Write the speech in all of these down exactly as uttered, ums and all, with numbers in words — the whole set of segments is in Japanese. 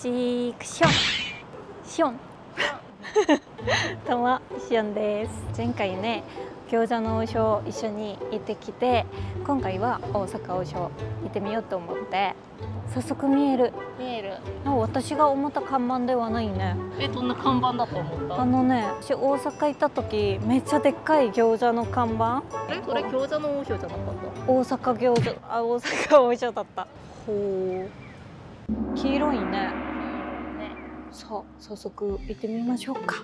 シクションションどうもシオンです。前回ね餃子の王将一緒に行ってきて、今回は大阪王将行ってみようと思って、早速見える見える。 あ、私が思った看板ではないね。 え、どんな看板だと思った？ あのね、私大阪行った時めっちゃでっかい餃子の看板。 え、それ餃子の王将じゃなかった？ 大阪餃子、あ、大阪王将だった。ほう、黄色いね。 ね。 さあ、早速行ってみましょうか。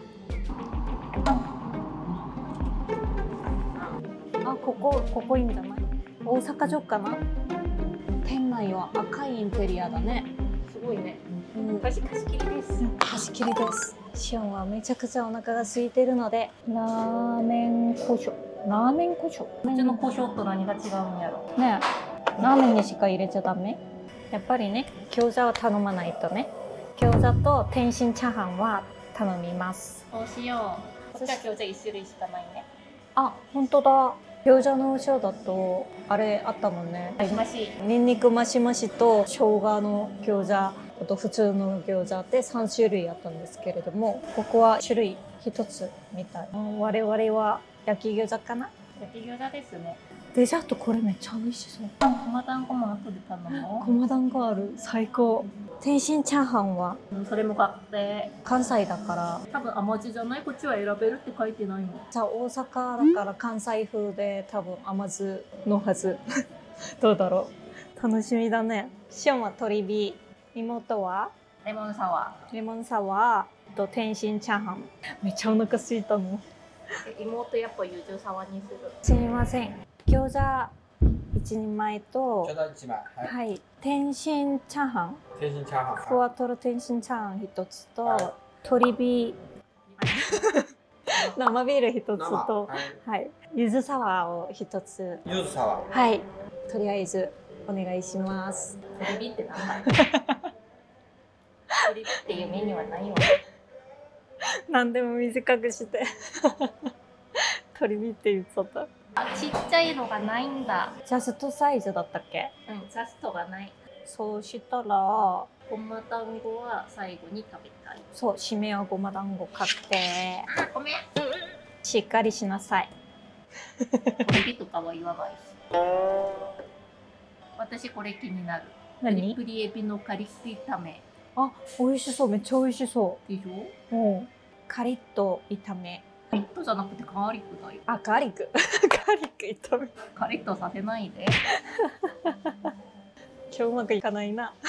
あ、ここ、ここいいんじゃない？大阪城かな。店内は赤いインテリアだね。 すごいね。 うん、 私貸し切りです。 貸し切りです。シオンはめちゃくちゃお腹が空いてるので、ラーメン胡椒。ラーメン胡椒。 うちの胡椒と何が違うんやろ。 ねえ、ラーメンにしか入れちゃダメ。やっぱりね、餃子は頼まないとね。餃子と天津チャーハンは頼みます。 そうしよう。こっちは餃子一種類しかないね。 あ、本当だ。餃子の王将だとあれあったもんね。 マシマシ。 ニンニクマシマシと生姜の餃子、あと普通の餃子ってさん種類あったんですけれども、ここは種類ひとつみたい。我々は焼き餃子かな。 焼き餃子ですね。 デザートこれめっちゃ美味しそう。 ごま団子も後で頼もごま団子ある。最高。天津チャーハンはう。それも買って。 関西だから多分甘酢じゃない、こっちは選べるって書いてないもん。 じゃあ大阪だから関西風で多分甘酢のはずどうだろう。楽しみだね。シオンは鶏火、妹はレモンサワレモンサワーと天津チャーハン。めっちゃお腹空いたの。 ー。妹やっぱゆずサワーにする。 すみません。餃子一人前と、 餃子一枚、はい。 はい、天津チャーハン、 天津チャーハン。 ふわとろ天津チャーハン一つと、 はい鶏火生ビール一つと、 生はいはい、ゆずサワーを一つ。 ゆずサワー。 はい、とりあえずお願いします。 鶏火ってなんだ？鶏火っていうメニューはないよ。 何でも短くして鶏火って言っちゃった。 あ、ちっちゃいのがないんだ。 ジャストサイズだったっけ？ うん、ジャストがない。 そうしたら、 ごま団子は最後に食べたい。 そう、締めはごま団子買ってあ、ごめん。 しっかりしなさい。 鶏火とかは言わないし。私これ気になる。 何？ プリエビのカリッと炒め。 あ、美味しそう。めっちゃ美味しそでしょ？ う。うん。カリッと炒め。 カリッとじゃなくてガーリックだよ。 あ、ガーリック。ガーリック炒め。 カリッとさせないで。 今日うまくいかないな。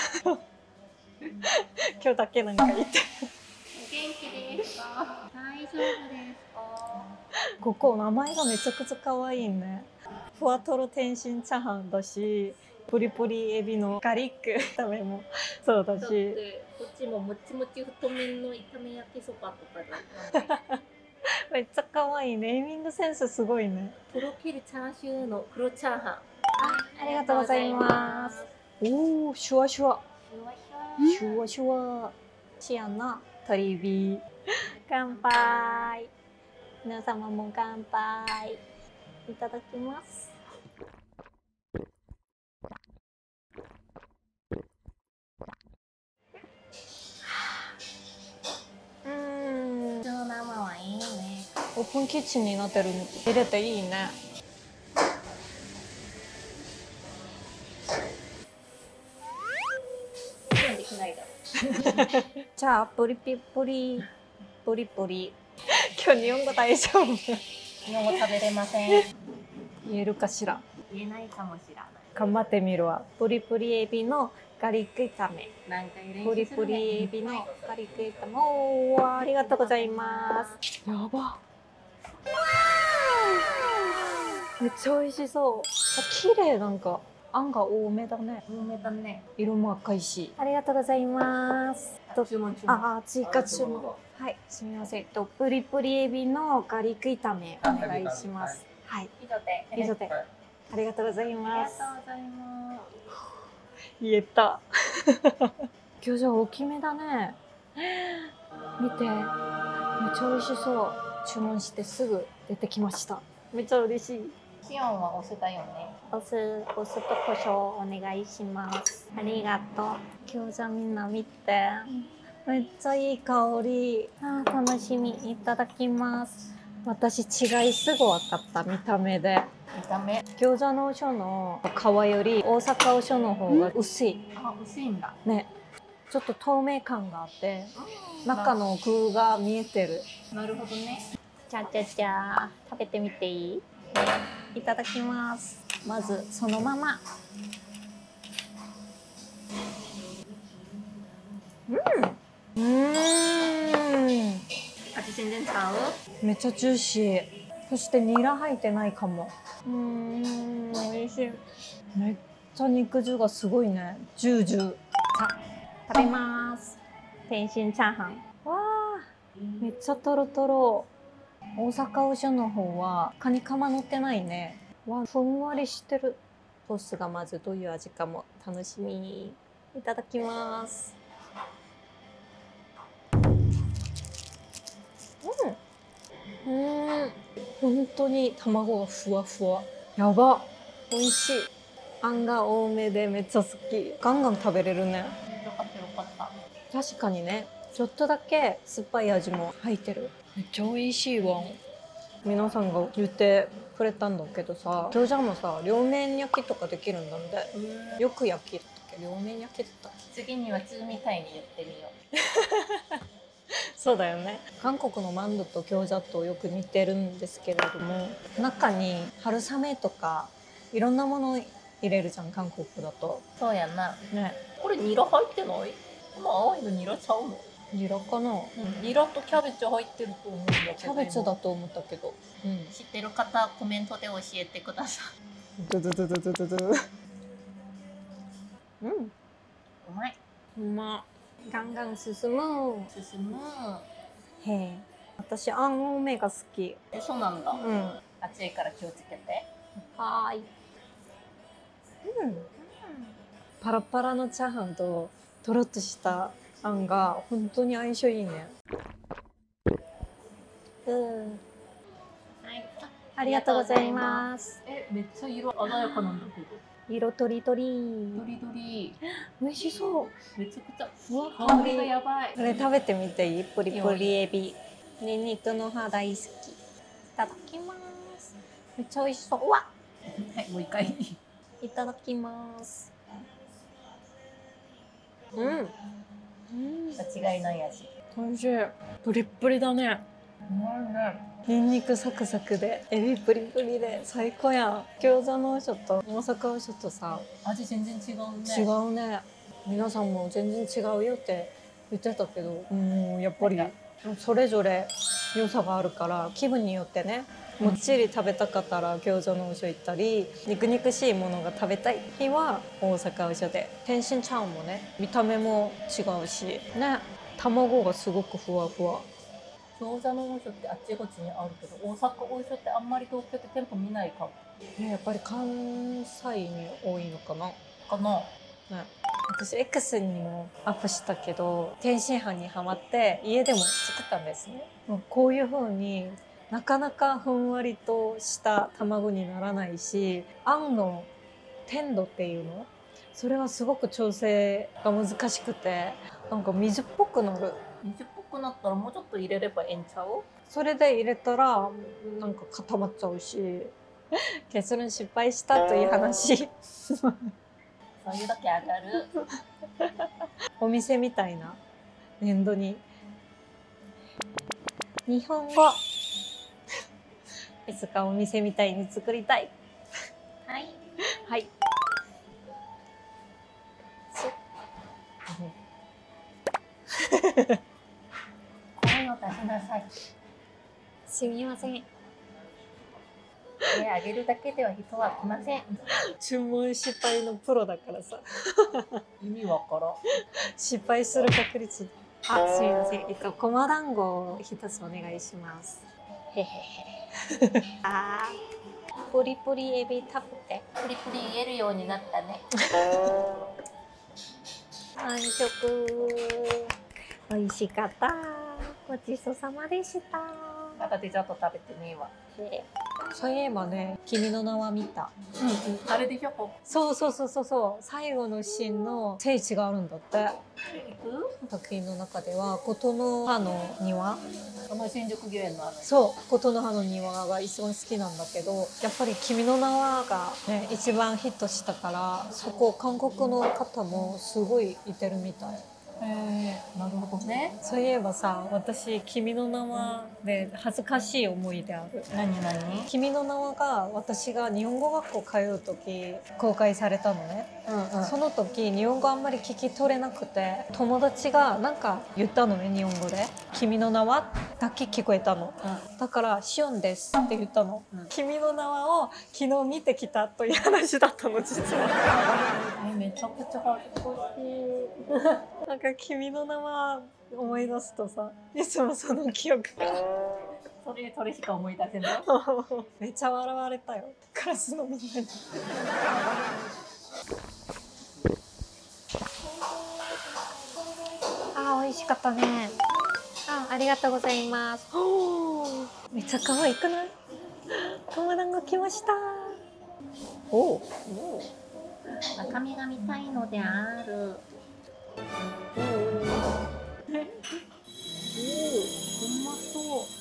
今日だけなんか言って。 お元気ですか？大丈夫ですか？ ここ名前がめちゃくちゃ可愛いね。ふわとろ天津チャーハンだし、プリプリエビのガリック炒めもそうだし。 だってこっちももちもち太麺の炒め焼きそばとかで。 めっちゃ可愛い。ネーミングセンスすごいね。 とろけるチャーシューの黒チャーハン。 ありがとうございます。おお、シュワシュワ。 シシュワシュワ。シアンの鶏火。乾杯。皆様も乾杯。いただきます。うん。 普通の生はいいね。 オープンキッチンになってるの入れていいね。 できないだろ。 じゃあプリピプリプリプリ。今日日本語大丈夫？ 日本語食べれません。 言えるかしら。 言えないかもしれない。 頑張ってみるわ。プリプリエビのガリック炒め。 何回練プリプ習するね。 リエビのガリック炒め。おー、ありがとうございます。やば。めっちゃ美味しそう。あ、綺麗。なんかあんが多めだね。 有名だね。 色も赤いし。ありがとうございます。と注文注文。 あ、追加注文。はい、すみません。とプリプリエビのガリック炒めお願いします。はい、 以上で。 以上で。ありがとうございありまがす。 とうございます。 言えた。餃子大きめだね。見て、めっちゃ美味しそう。注文してすぐ出てきました。めっちゃ嬉しい。 シオンは押せたよね。 お酢、お酢と胡椒お願いします。ありがとう。餃子みんな見て。めっちゃいい香り。あー、楽しみ。いただきます。私違いすぐ分かった、見た目で。 見た目。 餃子の王将の皮より大阪王将の方が薄い。 あ、薄いんだ。 ね。ちょっと透明感があって、中の具が見えてる。 なるほどね。 じゃじゃじゃ食べてみていい？いただきます。まずそのまま。うん。うーん。 味全然ちゃう？ めっちゃジューシー。そしてニラ入ってないかも。うーん、美味しい。めっちゃ肉汁がすごいね。ジュージュー。さあ、食べます。天津チャーハン。わあ、めっちゃトロトロ。大阪王将の方はカニカマ乗ってないね。わ、ふんわりしてる。ソースがまずどういう味かも楽しみ。いただきます。うん。うん。本当に卵がふわふわ。やば。美味しい。あんが多めでめっちゃ好き。ガンガン食べれるね。 よかったよかった。 確かにね。ちょっとだけ酸っぱい味も入ってる。めっちゃ美味しいわ。皆さんが言ってくれたんだけどさ、餃子もさ、両面焼きとかできるんだって。よく焼きだったっけ、両面焼きだったっけ。 次には通みたいに言ってみよう。 そうだよね。韓国のマンドと餃子とよく似てるんですけれども、中に春雨とかいろんなもの入れるじゃん、韓国だと。 そうやな。 ね。 これニラ入ってない？この青いのニラちゃうの？ ニラかな。 うん、ニラとキャベツ入ってると思うんだけど。 キャベツだと思ったけど。うん。 知ってる方コメントで教えてください。 ドゥドゥドゥドゥドゥドゥ。うん。 うまい。 うま。ガンガン進む。 進む。 へえ。私あん多めが好き。 え、そうなんだ。 うん。 熱いから気をつけて。 はーい。うん。パラパラのチャーハンととろっとしたあんが本当に相性いいね。うん。 はい。 ありがとうございます。 え、めっちゃ色鮮やかなんだけど。 色とりどり。 ドリドリ。 美味しそう。 めちゃくちゃ。 うわ、 香りがやばい。 これ食べてみていい？プリプリエビ。ニンニクの葉大好き。いただきます。めっちゃ美味しそう。うわ。 はい、もう一回。 いただきます。うん。うん。 間違いない味。 美味しい。プリップリだね。 うまいね。 ニンニクサクサクで、エビプリプリで最高やん。餃子の王将と大阪王将とさ、 味全然違うね。 違うね。皆さんも全然違うよって言ってたけど、うん、やっぱりそれぞれ良さがあるから気分によってね。もっちり食べたかったら餃子の王将行ったり、肉肉しいものが食べたい日は大阪王将で。天津チャーハンもね、見た目も違うしね、卵がすごくふわふわ。 餃子の王将ってあっちこっちにあるけど、大阪王将ってあんまり東京って店舗見ないかも。 ね、やっぱり関西に多いのかな。 かな。 ね、私 X にもアップしたけど、天津飯にハマって家でも作ったんですね。こういう風になかなかふんわりとした卵にならないし、あんの甜度っていうの、それはすごく調整が難しくて、なんか水っぽくなる。 水っぽくなったらもうちょっと入れればええんちゃう？ それで入れたらなんか固まっちゃうし、結論失敗したという話。 そういうだけ上がる。 お店みたいな粘土に。日本語。いつかお店みたいに作りたい。 はい。 はい。 声を出しなさい。 すみません。 手あげるだけでは人は来ません。 注文失敗のプロだからさ。 意味わからん。 失敗する確率。あ、すみません。えっと、ごま団子を一つお願いします。 へへへ。 あー、プリプリエビ食べて。 プリプリ言えるようになったね。 完食。美味しかった。ごちそうさまでした。 またデザート食べてねえわ。 へそういえばね、君の名は見た。 うんうん、あれでしょ、こそうそうそうそうそう、最後のシーンの聖地があるんだって。 行く作品の中では琴の葉の庭、 この新宿御苑のあの。 そう琴の葉の庭が一番好きなんだけど、やっぱり君の名はが、ね、一番ヒットしたから、そこ韓国の方もすごいいてるみたい。 へえ、なるほどね。 そういえばさ、私君の名はで恥ずかしい思い出ある。 何何？ 君の名はが私が日本語学校通う時公開されたのね。 うんうん。 その時日本語あんまり聞き取れなくて、友達がなんか言ったのね、日本語で「君の名は?」だけ聞こえたの、うん、だから「シオンです」って言ったの、うん、君の名はを昨日見てきたという話だったの、実は。 めちゃくちゃ恥ずかしい。 なんか君の名は思い出すとさ、いつもその記憶がそれそれしか思い出せない。 めっちゃ笑われたよ、クラスのみんなに。あー、美味しかったね。あ、ありがとうございます。めっちゃ可愛くない？友達が来ました。おお、 中身が見たいのである。おお。え、おお、うまそう。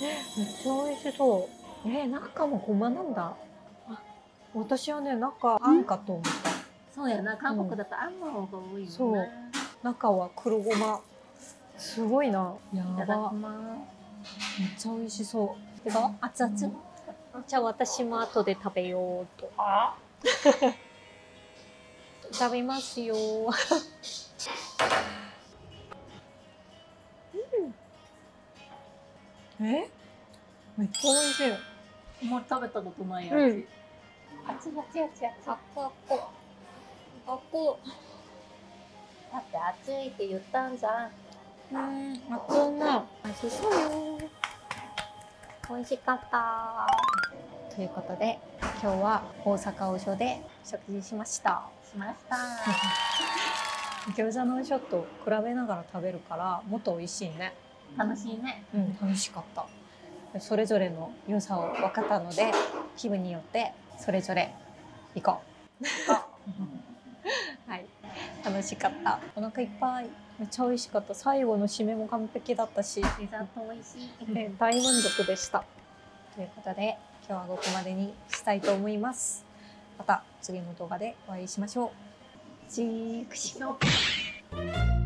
めっちゃ美味しそう。えー、中もごまなんだ。私はね、中あんかと思った。 そうやな、韓国だとあんの方が多いよね。 そう、中は黒ごま。すごいな。やば。 いただきます。 めっちゃ美味しそう。でか熱々。じゃあ私も後で食べようと。 あ食べますよ。うん、え？めっちゃ美味しい。 もう食べたことないやつ。 うん、 熱い熱い熱い熱い。 あっこあっこ。あっこ。 だって熱いって言ったんじゃん。 うん、熱いな。美味しそうよ。美味しかった。ということで、今日は大阪王将で食事しました。 しました。 餃子の王将と比べながら食べるからもっと美味しいね。 楽しいね。 うん、楽しかった。それぞれの良さを分かったので、気分によってそれぞれ行こう。はい、楽しかった。お腹いっぱい。めっちゃ美味しかった。最後の締めも完璧だったし、 デザート美味しい。 ね、大満足でした。ということで、今日はここまでにしたいと思います。また次の動画でお会いしましょう。チークショー。